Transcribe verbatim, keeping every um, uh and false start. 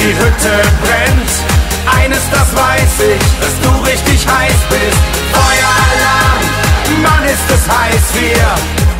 die Hütte brennt. Eines, das weiß ich, dass du richtig heiß bist. Feueralarm, Mann, ist es heiß, wir